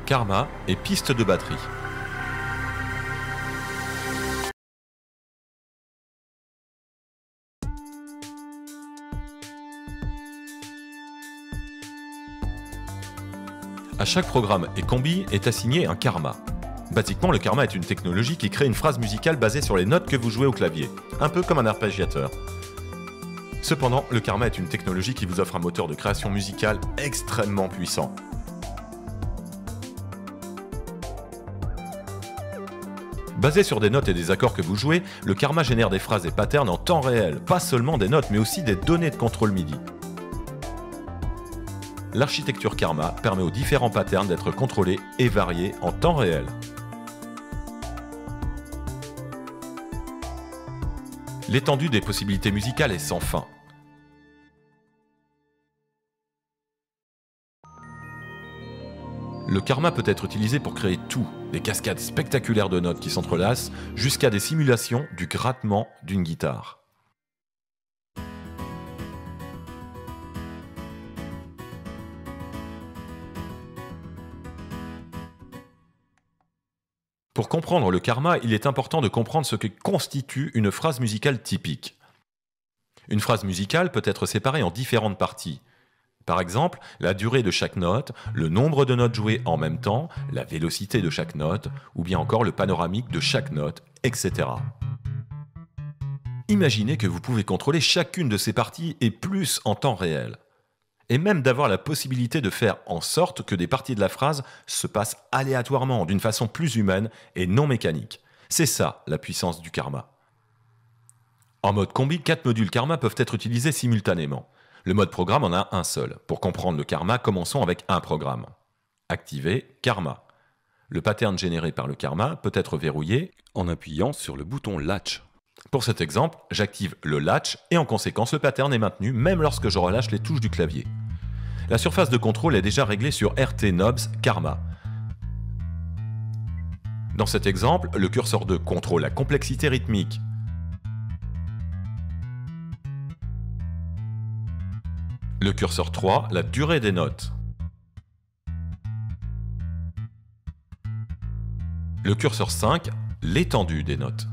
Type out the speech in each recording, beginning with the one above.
Karma et piste de batterie. À chaque programme et combi est assigné un karma. Basiquement, le karma est une technologie qui crée une phrase musicale basée sur les notes que vous jouez au clavier, un peu comme un arpégiateur. Cependant, le karma est une technologie qui vous offre un moteur de création musicale extrêmement puissant. Basé sur des notes et des accords que vous jouez, le karma génère des phrases et patterns en temps réel, pas seulement des notes mais aussi des données de contrôle MIDI. L'architecture karma permet aux différents patterns d'être contrôlés et variés en temps réel. L'étendue des possibilités musicales est sans fin. Le karma peut être utilisé pour créer tout, des cascades spectaculaires de notes qui s'entrelacent, jusqu'à des simulations du grattement d'une guitare. Pour comprendre le karma, il est important de comprendre ce que constitue une phrase musicale typique. Une phrase musicale peut être séparée en différentes parties. Par exemple, la durée de chaque note, le nombre de notes jouées en même temps, la vélocité de chaque note, ou bien encore le panoramique de chaque note, etc. Imaginez que vous pouvez contrôler chacune de ces parties et plus en temps réel. Et même d'avoir la possibilité de faire en sorte que des parties de la phrase se passent aléatoirement, d'une façon plus humaine et non mécanique. C'est ça la puissance du karma. En mode combi, 4 modules karma peuvent être utilisés simultanément. Le mode programme en a un seul. Pour comprendre le karma, commençons avec un programme. Activer karma. Le pattern généré par le karma peut être verrouillé en appuyant sur le bouton latch. Pour cet exemple, j'active le latch et en conséquence le pattern est maintenu même lorsque je relâche les touches du clavier. La surface de contrôle est déjà réglée sur RT Knobs Karma. Dans cet exemple, le curseur 2 contrôle la complexité rythmique. Le curseur 3, la durée des notes. Le curseur 5, l'étendue des notes.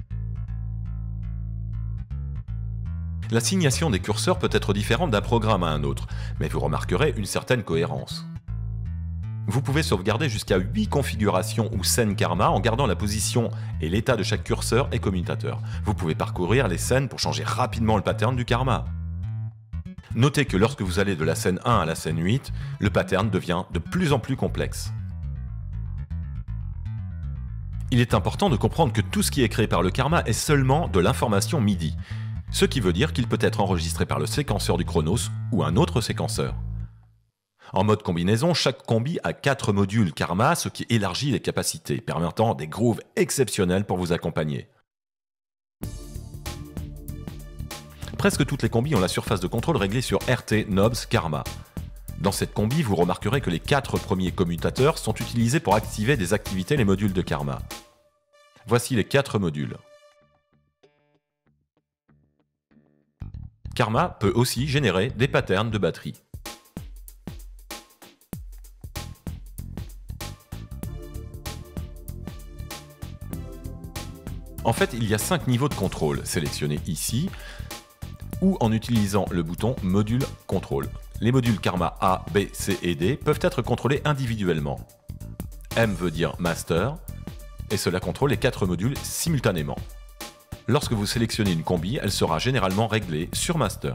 L'assignation des curseurs peut être différente d'un programme à un autre, mais vous remarquerez une certaine cohérence. Vous pouvez sauvegarder jusqu'à 8 configurations ou scènes karma en gardant la position et l'état de chaque curseur et commutateur. Vous pouvez parcourir les scènes pour changer rapidement le pattern du karma. Notez que lorsque vous allez de la scène 1 à la scène 8, le pattern devient de plus en plus complexe. Il est important de comprendre que tout ce qui est créé par le karma est seulement de l'information MIDI, ce qui veut dire qu'il peut être enregistré par le séquenceur du Chronos ou un autre séquenceur. En mode combinaison, chaque combi a 4 modules karma, ce qui élargit les capacités, permettant des grooves exceptionnels pour vous accompagner. Presque toutes les combis ont la surface de contrôle réglée sur RT Knobs Karma. Dans cette combi, vous remarquerez que les 4 premiers commutateurs sont utilisés pour activer et désactiver les modules de karma. Voici les 4 modules. Karma peut aussi générer des patterns de batterie. En fait, il y a 5 niveaux de contrôle sélectionnés ici ou en utilisant le bouton Module Contrôle. Les modules Karma A, B, C et D peuvent être contrôlés individuellement. M veut dire Master et cela contrôle les 4 modules simultanément. Lorsque vous sélectionnez une combi, elle sera généralement réglée sur Master.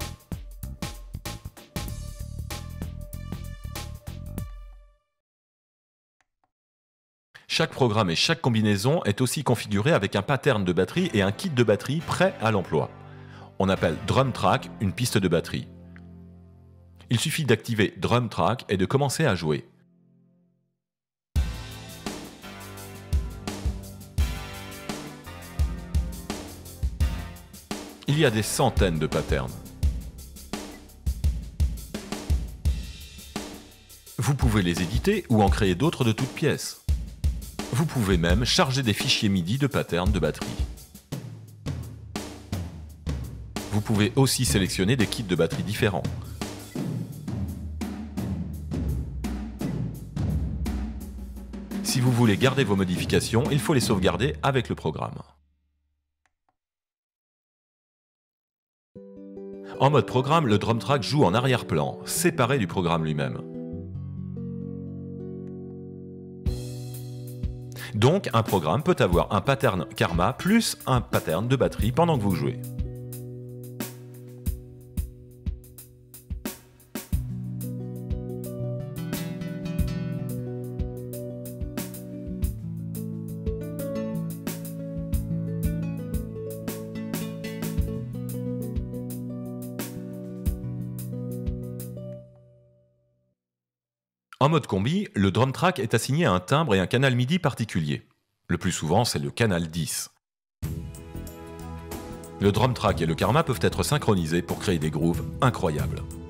Chaque programme et chaque combinaison est aussi configuré avec un pattern de batterie et un kit de batterie prêt à l'emploi. On appelle Drum Track une piste de batterie. Il suffit d'activer Drum Track et de commencer à jouer. Il y a des centaines de patterns. Vous pouvez les éditer ou en créer d'autres de toutes pièces. Vous pouvez même charger des fichiers MIDI de patterns de batterie. Vous pouvez aussi sélectionner des kits de batterie différents. Si vous voulez garder vos modifications, il faut les sauvegarder avec le programme. En mode programme, le drum track joue en arrière-plan, séparé du programme lui-même. Donc, un programme peut avoir un pattern karma plus un pattern de batterie pendant que vous jouez. En mode combi, le drum track est assigné à un timbre et un canal MIDI particulier. Le plus souvent, c'est le canal 10. Le drum track et le karma peuvent être synchronisés pour créer des grooves incroyables.